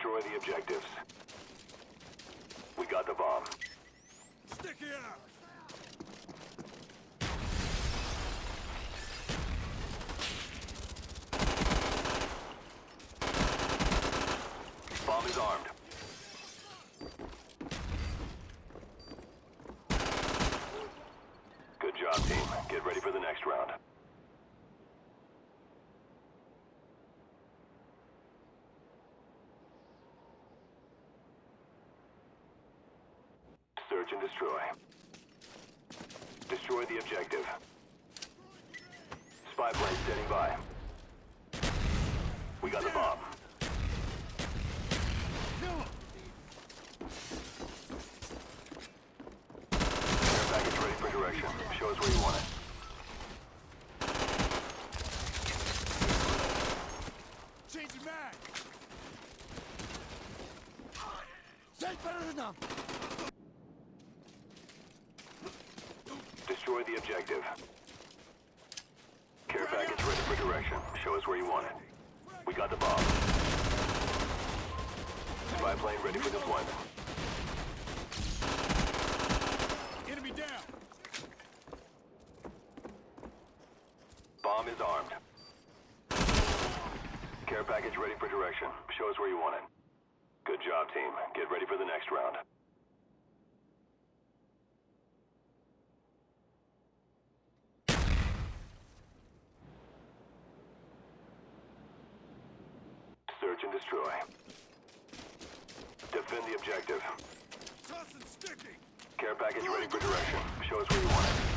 Destroy the objectives. We got the bomb. Sticky out! Bomb is armed. Good job, team. Get ready for the next round. Search and destroy. Destroy the objective. Spy plane standing by. We got the bomb. Care package ready for direction. Show us where you want it. Changing mag! Stay better than them! Destroy the objective. Care package ready for direction. Show us where you want it. We got the bomb. Spy plane ready for deployment. Enemy down! Bomb is armed. Care package ready for direction. Show us where you want it. Good job, team. Get ready for the next round. Search and destroy. Defend the objective. Tossing sticky! Care package ready for direction. Show us where you want it.